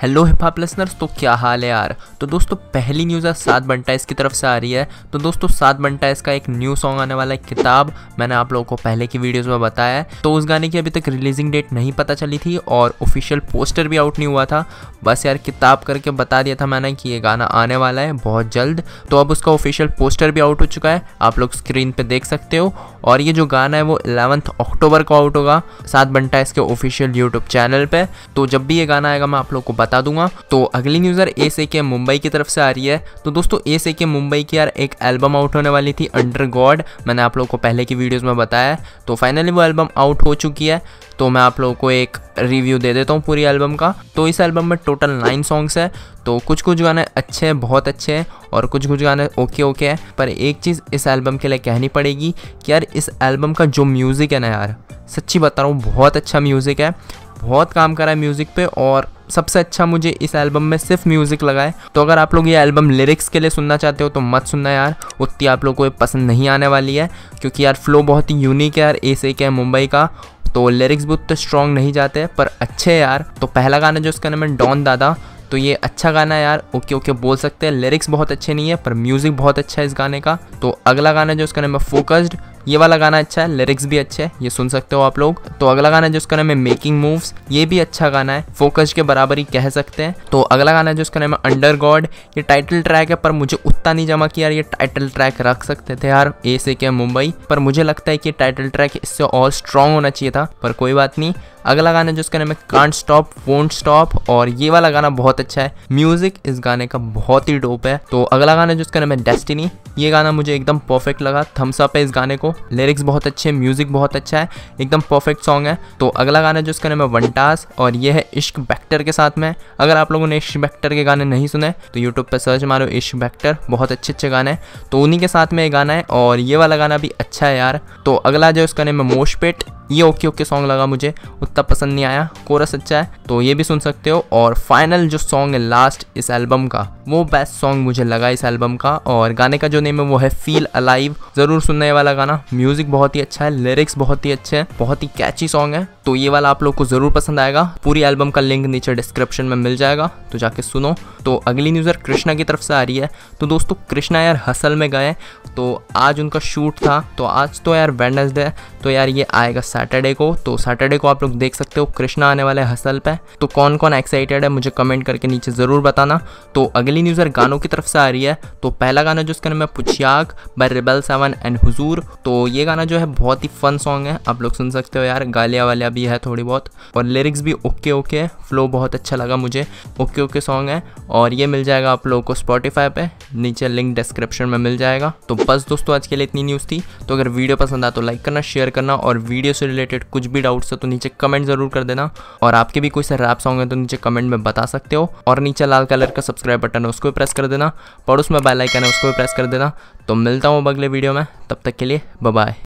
Hello hip hop listeners, तो क्या हाल है यार। तो दोस्तों पहली न्यूज़ है सात बंटाइस की तरफ से आ रही है। तो दोस्तों सात बंटाइस का एक न्यू सॉन्ग आने वाला है किताब, मैंने आप लोगों को पहले की वीडियोस में बताया है। तो उस गाने की अभी तक रिलीजिंग डेट नहीं पता चली थी और ऑफिशियल पोस्टर भी आउट नहीं हुआ था। बस यार किताब करके बता दिया था मैंने कि ये गाना आने वाला है बहुत जल्द। तो अब उसका ऑफिशियल पोस्टर भी आउट हो चुका है, आप लोग स्क्रीन पे देख सकते हो। और ये जो गाना है वो 11 अक्टूबर को आउट होगा सात बंटाइस के ऑफिशियल यूट्यूब चैनल पे। तो जब भी ये गाना आएगा मैं आप लोग को बता दूंगा। तो अगली न्यूज़ यार एस.ए.के मुंबई की तरफ से आ रही है। तो दोस्तों एस.ए.के मुंबई की यार एक एल्बम आउट होने वाली थी अंडर गॉड, मैंने आप लोगों को पहले की वीडियोस में बताया है। तो फाइनली वो एल्बम आउट हो चुकी है। तो मैं आप लोगों को एक रिव्यू दे देता हूँ पूरी एल्बम का। तो इस एल्बम में टोटल 9 सॉन्ग्स है। तो कुछ गाने अच्छे हैं, बहुत अच्छे हैं, और कुछ गाने ओके है। पर एक चीज़ इस एल्बम के लिए कहनी पड़ेगी कि यार इस एल्बम का जो म्यूज़िक है ना यार, सच्ची बता रहा हूँ बहुत अच्छा म्यूज़िक है, बहुत काम करा है म्यूज़िक पे। और सबसे अच्छा मुझे इस एल्बम में सिर्फ म्यूज़िक लगा है। तो अगर आप लोग ये एल्बम लिरिक्स के लिए सुनना चाहते हो तो मत सुनना यार, उतनी आप लोग को ये पसंद नहीं आने वाली है, क्योंकि यार फ्लो बहुत ही यूनिक है यार एस.ए.के मुंबई का। तो लिरिक्स भी उतने स्ट्रॉन्ग नहीं जाते पर अच्छे है यार। तो पहला गाना जो उसका नाम है डॉन दादा, तो ये अच्छा गाना है यार, ओके बोल सकते हैं। लिरिक्स बहुत अच्छे नहीं है पर म्यूज़िक बहुत अच्छा है इस गाने का। तो अगला गाना जो उसका नाम है फोकस्ड, ये वाला गाना अच्छा है, लिरिक्स भी अच्छे हैं, ये सुन सकते हो आप लोग। तो अगला गाना जो उसका नाम है मेकिंग मूव्स, ये भी अच्छा गाना है, फोकस के बराबर ही कह सकते हैं। तो अगला गाना जो उसका नाम है अंडर गॉड, ये टाइटल ट्रैक है पर मुझे उतना नहीं जमा कि यार ये टाइटल ट्रैक रख सकते थे यार एस.ए.के मुंबई, पर मुझे लगता है कि टाइटल ट्रैक इससे और स्ट्रॉन्ग होना चाहिए था, पर कोई बात नहीं। अगला गाना जो उसका नाम है कांट स्टॉप वोंट स्टॉप, और ये वाला गाना बहुत अच्छा है, म्यूजिक इस गाने का बहुत ही डोप है। तो अगला गाना जो उसका नाम है डेस्टिनी, ये गाना मुझे एकदम परफेक्ट लगा, थम्स अप है इस गाने को, लिरिक्स बहुत अच्छे, म्यूजिक बहुत अच्छा है, एकदम परफेक्ट सॉन्ग है। तो अगला गाना जो उसका नाम है वंटास, और ये है इश्क वेक्टर के साथ में। अगर आप लोगों ने इश्क वेक्टर के गाने नहीं सुने तो यूट्यूब पे सर्च मारो इश्क वेक्टर, बहुत अच्छे गाने हैं। तो उन्हीं के साथ में ये गाना है और ये वाला गाना भी अच्छा है यार। तो अगला जो उसका नाम है मोशपेट, ये ओके सॉन्ग लगा मुझे, उतना पसंद नहीं आया, कोरस अच्छा है तो ये भी सुन सकते हो। और फाइनल जो सॉन्ग है लास्ट इस एल्बम का, वो बेस्ट सॉन्ग मुझे लगा इस एल्बम का, और गाने का जो नेम है वो है फील अलाइव, जरूर सुनने वाला गाना, म्यूजिक बहुत ही अच्छा है, लिरिक्स बहुत ही अच्छे हैं, बहुत ही कैची सॉन्ग है। तो ये वाला आप लोग को जरूर पसंद आएगा। पूरी एल्बम का लिंक नीचे डिस्क्रिप्शन में मिल जाएगा, तो जाके सुनो। तो अगली न्यूज़ यार कृष्णा की तरफ से आ रही है। तो दोस्तों कृष्णा यार हसल में गए, तो आज उनका शूट था। तो आज तो यार वेडनेसडे है, तो यार ये आएगा सैटरडे को। तो सैटरडे को आप लोग देख सकते हो कृष्णा आने वाले हसल पे। तो कौन कौन एक्साइटेड है मुझे कमेंट करके नीचे ज़रूर बताना। तो अगली न्यूज़ यार गानों की तरफ से आ रही है। तो पहला गाना जो उसका नाम है पुछयाक बाय रेबल 7 एंड हुजूर, तो ये गाना जो है बहुत ही फन सॉन्ग है, आप लोग सुन सकते हो यार, गालिया वालिया भी है थोड़ी बहुत, और लिरिक्स भी ओके है, फ्लो बहुत अच्छा लगा मुझे, ओके सॉन्ग है। और ये मिल जाएगा आप लोगों को स्पॉटिफाई पे, नीचे लिंक डिस्क्रिप्शन में मिल जाएगा। तो बस दोस्तों आज के लिए इतनी न्यूज़ थी। तो अगर वीडियो पसंद आया तो लाइक करना, शेयर करना, और वीडियो से रिलेटेड कुछ भी डाउट्स है तो नीचे कमेंट जरूर कर देना। और आपके भी कोई सा रैप सॉन्ग है तो नीचे कमेंट में बता सकते हो। और नीचे लाल कलर का सब्सक्राइब बटन है उसको भी प्रेस कर देना, पड़ोस में बेल आइकन है उसको भी प्रेस कर देना। तो मिलता हूँ अगले वीडियो में, तब तक के लिए बाय बाय।